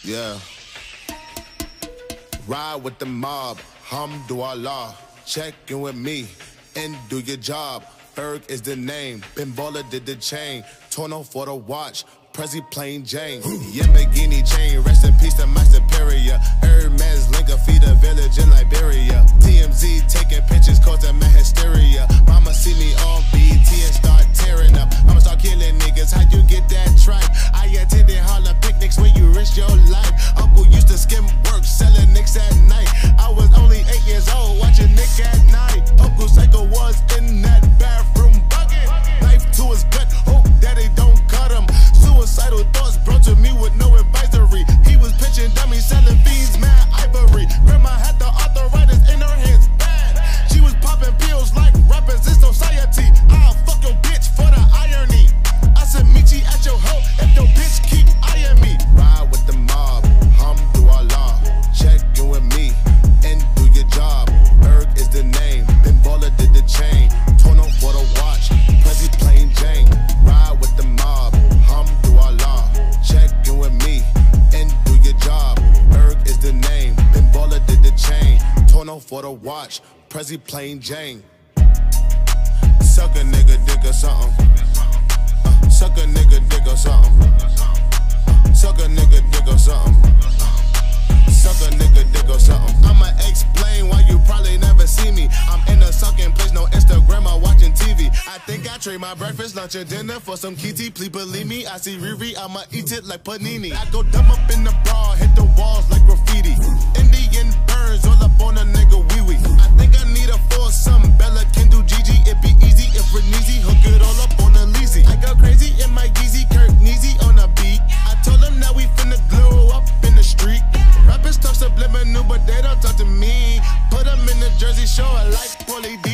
Yeah. Ride with the mob, Alhamdulillah. Check in with me and do your job. Ferg is the name. Pinballer did the chain. Torno for the watch. Prezi plain Jane. Yamagini chain. Rest in peace to my superior. Hermes Linka feed a village in Liberia. TMZ taking pictures causing my hysteria. Mama see me on BT and start tearing up. I'ma start killing niggas. How you get that tripe? I attended Harlem picnics where you risk your life. Uncle used to skim work selling nicks at night. I was only 8 years old watching Nick at night. Uncle Psycho was in that bathroom bucket. Knife to his gut. Hope daddy don't cut him. Suicidal thoughts brought to me with no advisory. He was pitching dummies, selling fiends, mad ivory. Grandma had the arthritis in her hands bad. She was popping pills like rappers in society. I'll fuck your bitch for the irony. I said meet you at your hoe if your bitch keep eyeing me. Ride with the mob, Alhamdulillah. Check in with me and do your job. Ferg is the name. Pinballer did the chain. Torno for the watch. Prezi plain Jane. Ride with the mob, Alhamdulillah. Check in with me and do your job. Ferg is the name. Pinballer did the chain. Torno for the watch. Prezi plain Jane. Suck a nigga dick or something. Suck a nigga dick or something. Suck a nigga dick or something. Suck a nigga dick or something. I'ma explain why you probably never see me. I'm in a sucking place, no Instagram or watching TV. I think I trade my breakfast, lunch, and dinner for some kitty. Please believe me, I see Riri, I'ma eat it like panini. I go dumb up in the bra, hit the walls like graffiti. Indian burns all up on a nigga wee-wee. I think I need a foursome, Bella can do Gigi. It be easy if we're easy, hook it all up on a leasy. I go crazy in my Yeezy, Kirk Neezy on a beat. I told them that we finna glow up in the street. Rappers talk subliminal, but they don't talk to me. Put them in the Jersey Shore like Pauly D.